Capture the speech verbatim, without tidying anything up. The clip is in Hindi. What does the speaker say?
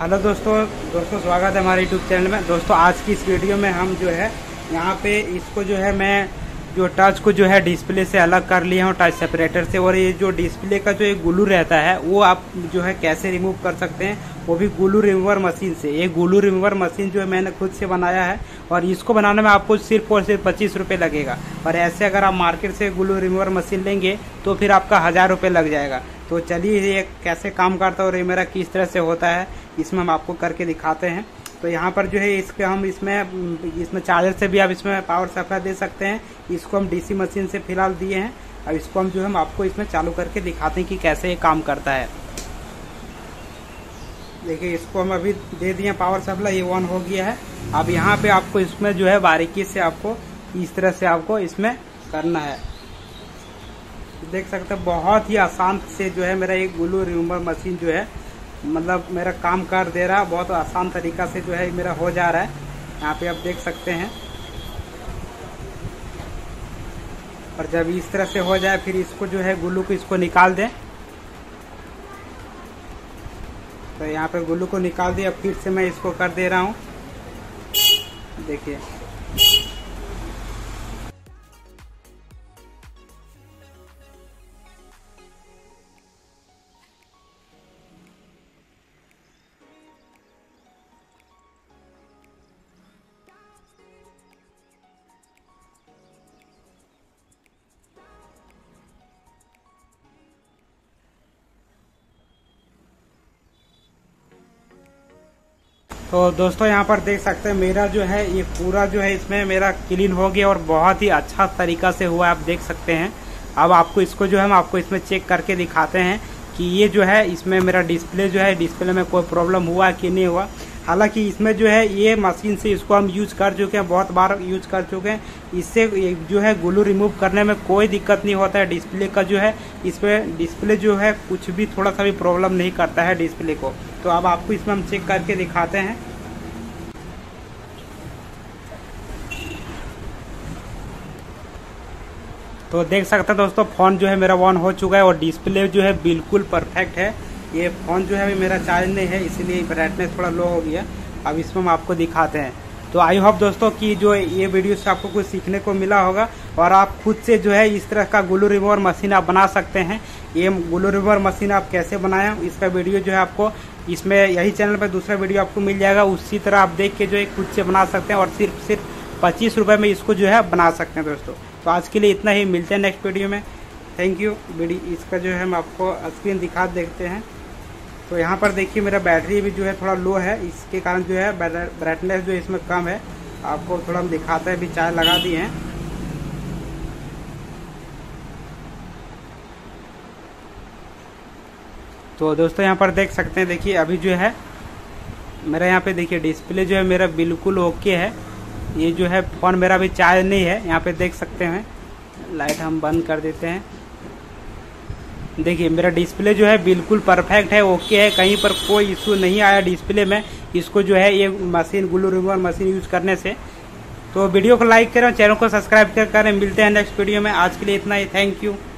हेलो दोस्तों दोस्तों स्वागत है हमारे यूट्यूब चैनल में। दोस्तों आज की इस वीडियो में हम जो है यहाँ पे इसको जो है मैं जो टच को जो है डिस्प्ले से अलग कर लिया हूँ, टच सेपरेटर से। और ये जो डिस्प्ले का जो एक ग्लू रहता है वो आप जो है कैसे रिमूव कर सकते हैं, वो भी ग्लू रिमूवर मशीन से। ये ग्लू रिमूवर मशीन जो है मैंने खुद से बनाया है और इसको बनाने में आपको सिर्फ और सिर्फ पच्चीस रुपये लगेगा। और ऐसे अगर आप मार्केट से ग्लू रिमूवर मशीन लेंगे तो फिर आपका हज़ार रुपये लग जाएगा। तो चलिए ये कैसे काम करता है और ये मेरा किस तरह से होता है इसमें हम आपको करके दिखाते हैं। तो यहाँ पर जो है इसके हम इसमें इसमें चार्जर से भी आप इसमें पावर सप्लाई दे सकते हैं। इसको हम डीसी मशीन से फिलहाल दिए हैं। अब इसको हम जो है हम आपको इसमें चालू करके दिखाते हैं कि कैसे ये काम करता है। देखिए इसको हम अभी दे दिए पावर सप्लाई, ये ऑन हो गया है। अब यहाँ पे आपको इसमें जो है बारीकी से आपको इस तरह से आपको इसमें करना है। देख सकते हैं बहुत ही आसान से जो है मेरा एक ग्लू रिमूवर मशीन जो है मतलब मेरा काम कर दे रहा है। बहुत आसान तरीका से जो है मेरा हो जा रहा है। यहाँ पे आप देख सकते हैं। और जब इस तरह से हो जाए फिर इसको जो है ग्लू को इसको निकाल दें। तो यहाँ पे ग्लू को निकाल दिया। फिर से मैं इसको कर दे रहा हूँ। देखिए तो दोस्तों यहाँ पर देख सकते हैं मेरा जो है ये पूरा जो है इसमें मेरा क्लीन हो गया और बहुत ही अच्छा तरीका से हुआ, आप देख सकते हैं। अब आपको इसको जो है हम आपको इसमें चेक करके दिखाते हैं कि ये जो है इसमें मेरा डिस्प्ले जो है डिस्प्ले में कोई प्रॉब्लम हुआ कि नहीं हुआ। हालांकि इसमें जो है ये मशीन से इसको हम यूज कर चुके हैं, बहुत बार यूज कर चुके हैं। इससे जो है ग्लू रिमूव करने में कोई दिक्कत नहीं होता है। डिस्प्ले का जो है इसमें डिस्प्ले जो है कुछ भी थोड़ा सा भी प्रॉब्लम नहीं करता है डिस्प्ले को। तो अब आपको इसमें हम चेक करके दिखाते हैं। तो देख सकते हैं दोस्तों फ़ोन जो है मेरा ऑन हो चुका है और डिस्प्ले जो है बिल्कुल परफेक्ट है। ये फ़ोन जो है अभी मेरा चार्ज नहीं है इसलिए ब्राइटनेस थोड़ा लो हो गया। अब इसमें हम आपको दिखाते हैं। तो आई होप दोस्तों कि जो ये वीडियो से आपको कुछ सीखने को मिला होगा और आप खुद से जो है इस तरह का ग्लू रिमूवर मशीन आप बना सकते हैं। ये ग्लू रिमूवर मशीन आप कैसे बनाएं इसका वीडियो जो है आपको इसमें यही चैनल पर दूसरा वीडियो आपको मिल जाएगा। उसी तरह आप देख के जो है खुद से बना सकते हैं और सिर्फ सिर्फ पच्चीस रुपये में इसको जो है बना सकते हैं दोस्तों। तो आज के लिए इतना ही, मिलते हैं नेक्स्ट वीडियो में। Thank you. वीडियो इसका जो है हम आपको स्क्रीन दिखा देखते हैं। तो यहाँ पर देखिए मेरा बैटरी भी जो है थोड़ा लो है, इसके कारण जो है ब्राइटनेस जो है इसमें कम है। आपको थोड़ा हम दिखाते हैं। अभी चार्ज लगा दिए हैं। तो दोस्तों यहाँ पर देख सकते हैं, देखिए अभी जो है मेरा यहाँ पे देखिए डिस्प्ले जो है मेरा बिल्कुल ओके है। ये जो है फ़ोन मेरा भी चार्ज नहीं है, यहाँ पे देख सकते हैं। लाइट हम बंद कर देते हैं। देखिए मेरा डिस्प्ले जो है बिल्कुल परफेक्ट है, ओके है, कहीं पर कोई इशू नहीं आया डिस्प्ले में। इसको जो है ये machine glue remover machine use करने से। तो वीडियो को लाइक करें, चैनल को सब्सक्राइब कर करें। मिलते हैं नेक्स्ट वीडियो में। आज के लिए इतना ही। Thank you.